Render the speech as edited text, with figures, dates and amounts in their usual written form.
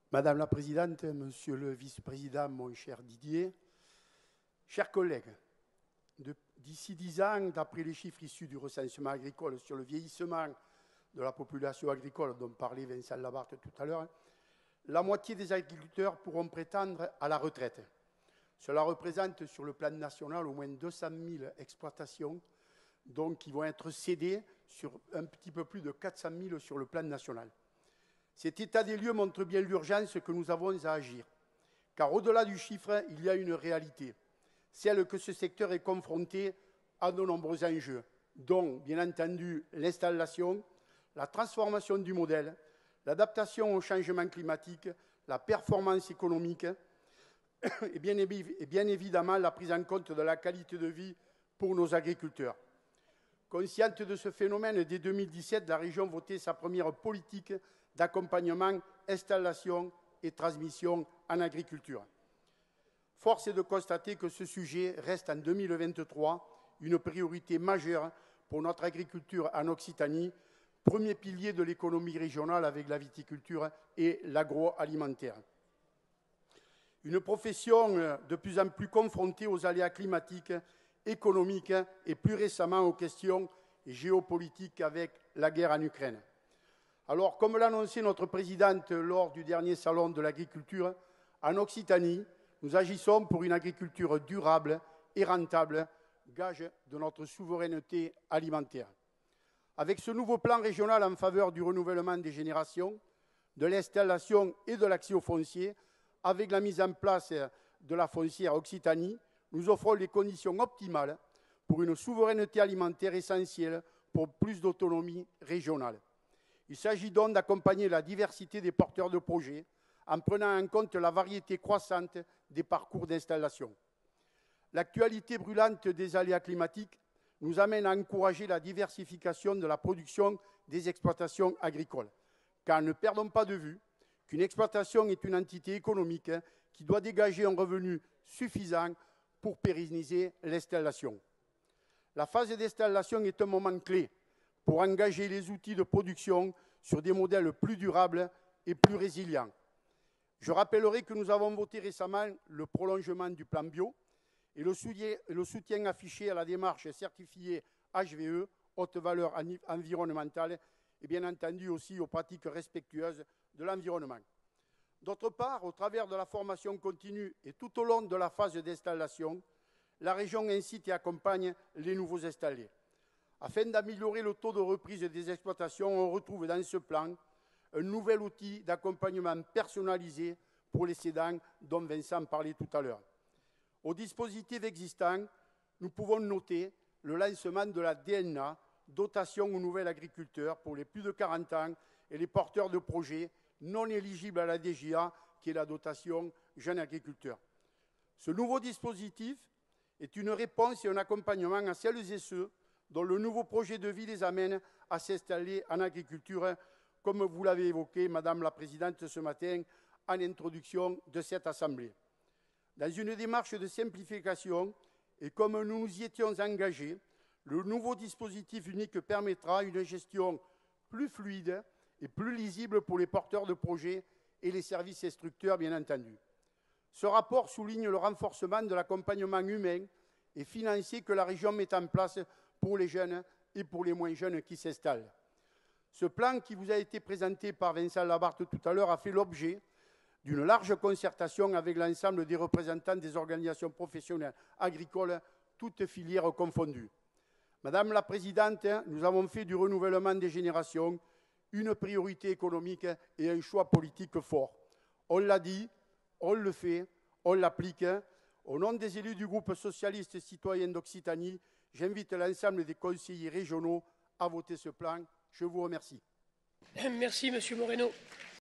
Madame la Présidente, Monsieur le Vice-président, mon cher Didier, chers collègues, d'ici 10 ans, d'après les chiffres issus du recensement agricole sur le vieillissement de la population agricole dont parlait Vincent Labarthe tout à l'heure, la moitié des agriculteurs pourront prétendre à la retraite. Cela représente sur le plan national au moins 200 000 exploitations donc, qui vont être cédées sur un petit peu plus de 400 000 sur le plan national. Cet état des lieux montre bien l'urgence que nous avons à agir, car au-delà du chiffre, il y a une réalité, celle que ce secteur est confronté à de nombreux enjeux, dont, bien entendu, l'installation, la transformation du modèle, l'adaptation au changement climatique, la performance économique et bien évidemment la prise en compte de la qualité de vie pour nos agriculteurs. Consciente de ce phénomène, dès 2017, la région votait sa première politique d'accompagnement, installation et transmission en agriculture. Force est de constater que ce sujet reste en 2023 une priorité majeure pour notre agriculture en Occitanie, premier pilier de l'économie régionale avec la viticulture et l'agroalimentaire. Une profession de plus en plus confrontée aux aléas climatiques, économiques et plus récemment aux questions géopolitiques avec la guerre en Ukraine. Alors, comme l'a annoncé notre présidente lors du dernier salon de l'agriculture, en Occitanie, nous agissons pour une agriculture durable et rentable, gage de notre souveraineté alimentaire. Avec ce nouveau plan régional en faveur du renouvellement des générations, de l'installation et de l'accès au foncier, avec la mise en place de la foncière Occitanie, nous offrons les conditions optimales pour une souveraineté alimentaire essentielle pour plus d'autonomie régionale. Il s'agit donc d'accompagner la diversité des porteurs de projets en prenant en compte la variété croissante des parcours d'installation. L'actualité brûlante des aléas climatiques nous amène à encourager la diversification de la production des exploitations agricoles, car ne perdons pas de vue qu'une exploitation est une entité économique qui doit dégager un revenu suffisant pour pérenniser l'installation. La phase d'installation est un moment clé pour engager les outils de production sur des modèles plus durables et plus résilients. Je rappellerai que nous avons voté récemment le prolongement du plan bio et le soutien affiché à la démarche certifiée HVE, haute valeur environnementale, et bien entendu aussi aux pratiques respectueuses de l'environnement. D'autre part, au travers de la formation continue et tout au long de la phase d'installation, la région incite et accompagne les nouveaux installés. Afin d'améliorer le taux de reprise des exploitations, on retrouve dans ce plan un nouvel outil d'accompagnement personnalisé pour les cédants dont Vincent parlait tout à l'heure. Au dispositif existant, nous pouvons noter le lancement de la DNA, dotation aux nouveaux agriculteurs pour les plus de 40 ans et les porteurs de projets non éligibles à la DGA, qui est la dotation jeune agriculteur. Ce nouveau dispositif est une réponse et un accompagnement à celles et ceux dont le nouveau projet de vie les amène à s'installer en agriculture, comme vous l'avez évoqué, Madame la Présidente, ce matin, en introduction de cette Assemblée. Dans une démarche de simplification, et comme nous nous y étions engagés, le nouveau dispositif unique permettra une gestion plus fluide et plus lisible pour les porteurs de projets et les services instructeurs, bien entendu. Ce rapport souligne le renforcement de l'accompagnement humain et financier que la région met en place pour les jeunes et pour les moins jeunes qui s'installent. Ce plan qui vous a été présenté par Vincent Labarthe tout à l'heure a fait l'objet d'une large concertation avec l'ensemble des représentants des organisations professionnelles agricoles, toutes filières confondues. Madame la Présidente, nous avons fait du renouvellement des générations une priorité économique et un choix politique fort. On l'a dit, on le fait, on l'applique. Au nom des élus du groupe socialiste et citoyen d'Occitanie, j'invite l'ensemble des conseillers régionaux à voter ce plan. Je vous remercie. Merci, Monsieur Moreno.